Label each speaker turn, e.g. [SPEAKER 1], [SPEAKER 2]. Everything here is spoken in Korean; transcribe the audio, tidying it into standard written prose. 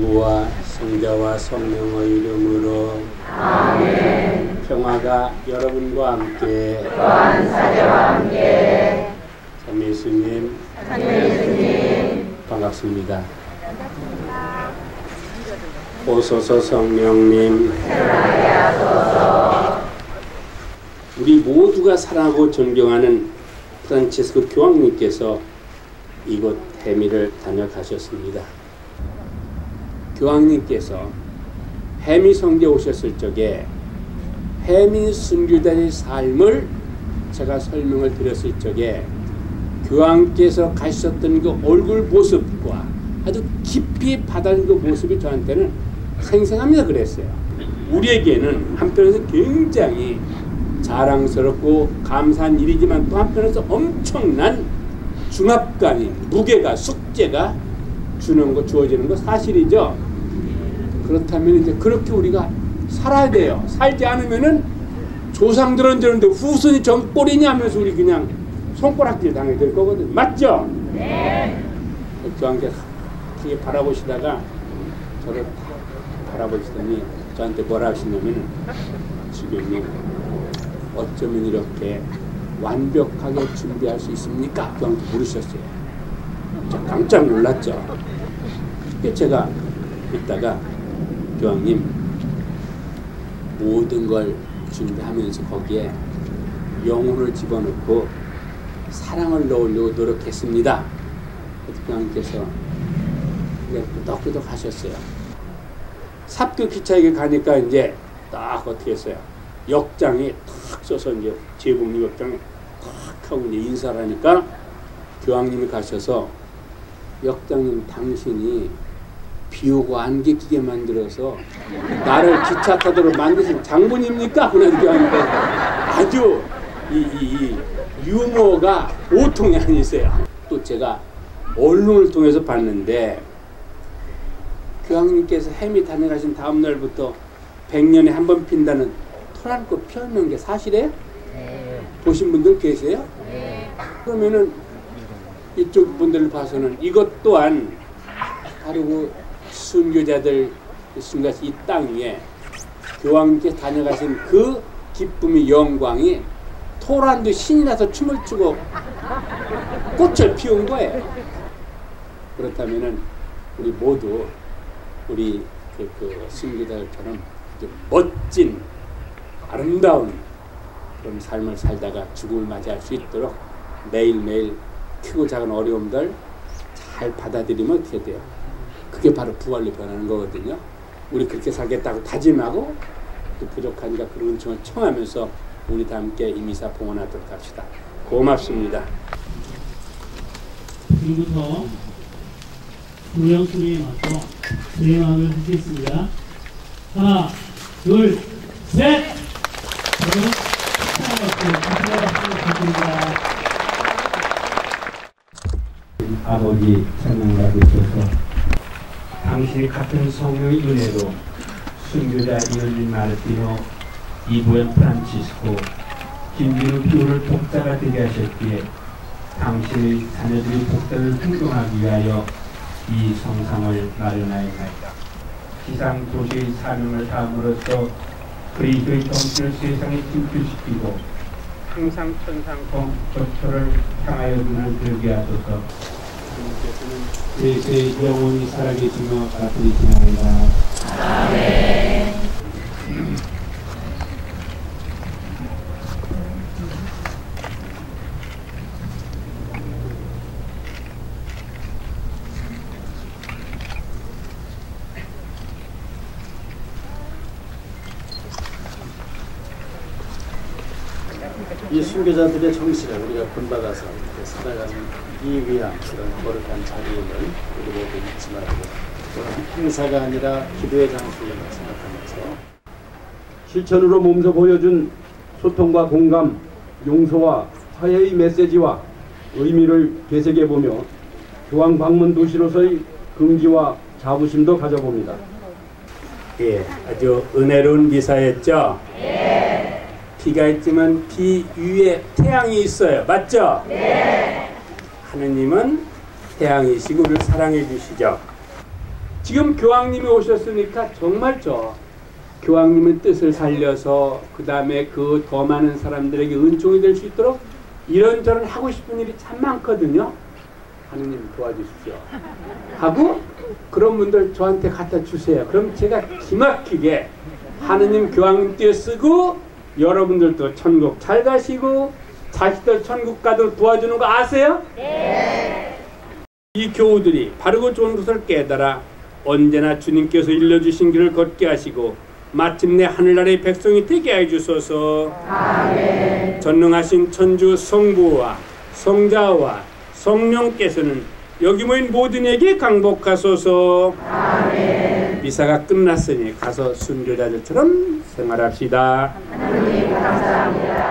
[SPEAKER 1] 성부와 성자와 성령의 이름으로 아멘. 평화가 여러분과 함께
[SPEAKER 2] 또한 사제와 함께
[SPEAKER 1] 참 예수님 반갑습니다. 오소서 성령님 우리 모두가 사랑하고 존경하는 프란치스코 교황님께서 이곳 해미를 다녀가셨습니다. 교황님께서 해미 성지에 오셨을 적에 해미 순교자의 삶을 제가 설명을 드렸을 적에 교황께서 가셨던 그 얼굴 모습과 아주 깊이 받아든 그 모습이 저한테는 생생합니다 그랬어요. 우리에게는 한편에서 굉장히 자랑스럽고 감사한 일이지만 또 한편에서 엄청난 중압감이 무게가 숙제가 주어지는 거 사실이죠. 그렇다면 이제 그렇게 우리가 살아야 돼요. 살지 않으면은 조상들은 저런데 후손이 전 꼴이냐 하면서 우리 그냥 손가락질 당하게 될 거거든. 맞죠? 네. 교황께서 크게 바라보시다가 저를 바라보시더니 저한테 뭐라 하시냐면 주교님 어쩌면 이렇게 완벽하게 준비할 수 있습니까? 교황께 물으셨어요. 저 깜짝 놀랐죠. 제가 있다가 교황님 모든 걸 준비하면서 거기에 영혼을 집어넣고 사랑을 넣으려고 노력했습니다. 그래서 교황께서 끄덕끄덕 하셨어요. 삽교 기차역에 가니까 이제 딱 어떻게 했어요? 역장이 탁 써서 이제 재봉리 역장에 탁 하고 이제 인사를 하니까 교황님이 가셔서 역장님 당신이 비오고 안개 끼게 만들어서 나를 기차 타도록 만드신 장본입니까? 그런 교황님께 아주 이 유머가 보통이 아니세요. 또 제가 언론을 통해서 봤는데 교황님께서 해미 다녀가신 다음 날부터 100년에 한 번 핀다는 토란꽃 피었는 게 사실이에요? 네. 보신 분들 계세요? 네. 그러면은 이쪽 분들을 봐서는 이것 또한 바로 순교자들 순교자들 이 땅 위에 교황님께서 다녀가신 그 기쁨의 영광이 토란도 신이 나서 춤을 추고 꽃을 피운 거예요. 그렇다면은 우리 모두 우리 그 순교자들처럼 멋진 아름다운 그런 삶을 살다가 죽음을 맞이할 수 있도록 매일매일 크고 작은 어려움들 잘 받아들이면 어떻게 돼요? 그게 바로 부활로 변하는 거거든요. 우리 그렇게 살겠다고 다짐하고 또 부족하니까 그런 은총을 청하면서 우리 다 함께 이 미사 봉헌하도록 합시다. 고맙습니다.
[SPEAKER 3] 지금부터 구령 소리에 맞춰 수행하도록 하겠습니다. 하나, 둘, 셋! 여러분, 축하드립니다.
[SPEAKER 1] 아버지 천명받으셔서 당신이 같은 성령의 은혜로 순교자 이얼린 마르티노, 이보엔 프란치스코, 김진우 교우를 독자가 되게 하셨기에 당신의 자녀들이 복단을 행동하기 위하여 이 성상을 마련하였나이다. 지상 도시의 사명을 다함으로써 그리스도의 정신을 세상에 진출시키고 항상 천상성 적처를 향하여 눈을 들게 하소서. 그리스도의 영원히 살아계시며 받으시나이다. 아멘.
[SPEAKER 4] 이 순교자들의 정신을 우리가 본받아서 살아가는 이 위한 그런 거룩한 자리임을 우리 모두 잊지 말고 또한 행사가 아니라 기도의 장소임을 생각하면서
[SPEAKER 5] 실천으로 몸소 보여준 소통과 공감, 용서와 화해의 메시지와 의미를 되새겨보며 교황 방문 도시로서의 긍지와 자부심도 가져봅니다.
[SPEAKER 1] 예, 아주 은혜로운 미사였죠? 네. 비가 있지만 비 위에 태양이 있어요. 맞죠? 네. 하느님은 태양이시고 우리를 사랑해 주시죠. 지금 교황님이 오셨으니까 정말 교황님의 뜻을 살려서 그 다음에 그 더 많은 사람들에게 은총이 될 수 있도록 이런저런 하고 싶은 일이 참 많거든요. 하느님 도와주십시오 하고 그런 분들 저한테 갖다 주세요. 그럼 제가 기막히게 하느님 교황님 띄어 쓰고 여러분들도 천국 잘 가시고 자식들 천국 가도록 도와주는 거 아세요? 네. 이 교우들이 바르고 좋은 것을 깨달아 언제나 주님께서 일러주신 길을 걷게 하시고 마침내 하늘나라의 백성이 되게 해주소서. 아멘. 전능하신 천주 성부와 성자와 성령께서는 여기 모인 모든 에게 강복하소서. 아멘. 미사가 끝났으니 가서 순교자들처럼 생활합시다. 하나님 감사합니다.